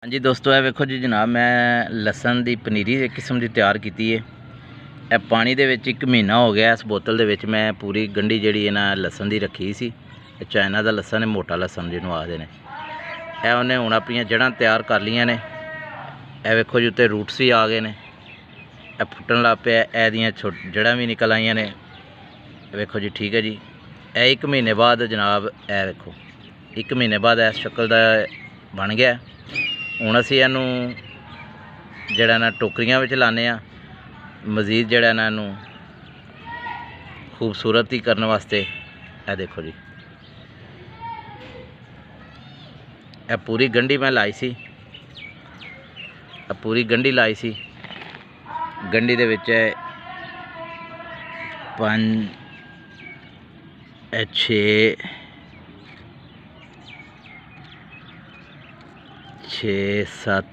हाँ जी दोस्तों, वेखो जी जनाब, मैं लसन की पनीरी एक किस्म की तैयार की है। यह पानी दे विच 1 महीना हो गया। इस बोतल दे विच मैं पूरी गंढी जी ना लसन की रखी सी। चाइना का लसन है, मोटा लसन जिन्होंने आखते हैं। यह उन्हें हुण अपनी जड़ां तैयार कर लिया ने। यह वेखो जी उत्ते रूट्स भी आ गए ने। यह फुटन लग पे, एदियां जड़ां भी निकल आईयां ने। वेखो जी, ठीक है जी। यह 1 महीने बाद जनाब, यह वेखो 1 महीने बाद इस शक्ल का बन गया। हुण असीं इहनूं जिहड़ा ना टोकरियां विच लाने आ, मजीद जिहड़ा ना इहनूं खूबसूरती करने वास्ते। यह देखो जी, यह पूरी गंढी मैं लाई सी। पूरी गंढी लाई सी। गंढी दे विच 5 6 7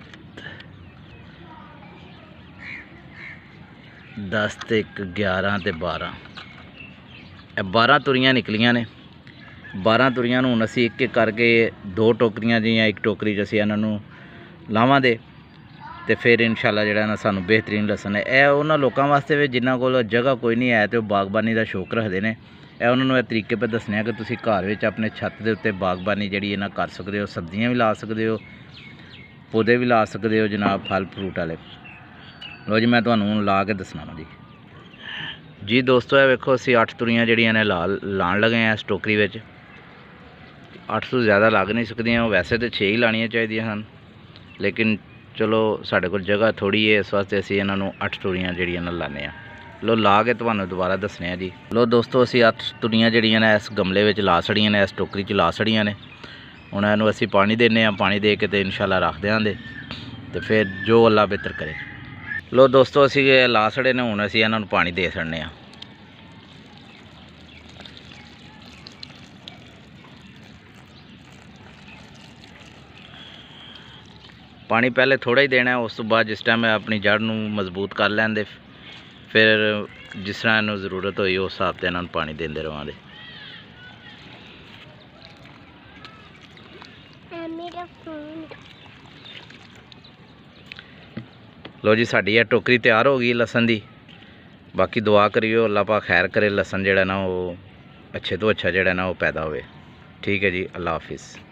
10 ते 11 ते 12 12 तुरियां निकलियां ने। 12 तुरियां नूं असीं एक एक करके 2 टोकरियां जियां एक टोकरी च असीं इन्हां नूं लावांगे ते फिर इंशाअल्लाह जिहड़ा ना सानूं बेहतरीन लसन है। यह उन्हां लोकां वास्ते भी जिन्हां कोल जगह कोई नहीं है तो बागबानी का शौक रखते हैं। यह उन्होंने यह तरीके पर दसने कि तुसीं घर विच अपने छत के उत्ते बागबानी जिहड़ी ना कर सकते हो। सब्जियां भी ला सकते हो, पौधे भी ला सकते हो जनाब, फल फ्रूट वाले। लो जी, मैं तुहानूं ला के दसना जी दोस्तों। यह वेखो असीं 8 तुरियां जिहड़ियां ने लाण लगे हैं इस टोकरी विच। 8 तो ज़्यादा लग नहीं सकदियां, वैसे तो 6 ही लाणियां चाहिदियां हन, लेकिन चलो साढ़े कोल जगह थोड़ी है, इस वास्ते असीं इन्हां नूं 8 तुरियां जिहड़ियां ने लाने आ। लो ला के तुहानूं दोबारा दसने जी। लो दोस्तों, असीं 8 तुरियां जिहड़ियां ने इस गमले विच ला छड़ियां ने, इस टोकरी च ला छड़ियां ने। हुण इहनूं असीं पानी देने आ, पानी दे के ते इंशाअल्लाह रख देंगे ते फिर जो अल्लाह बेहतर करे। लो दोस्तों, असीं ला छड़े ने, हुण असीं इन्हां नूं पानी दे छड़ने आ। पानी पहले थोड़ा ही देना है, उस तो बाद जिस टाइम अपनी जड़ नूं मजबूत कर लैंदे, फिर जिस तरह इन्हूं जरूरत होई उस हिसाब से इन्हां नूं पानी देंदे रहांगे। लो जी, साडी यह टोकरी तैयार हो गई लसन की। बाकी दुआ करियो अल्लाह पाक खैर करे, लसन जिहड़ा ना वो अच्छे तो अच्छा जिहड़ा ना वो पैदा होवे। ठीक है जी, अल्लाह हाफिज़।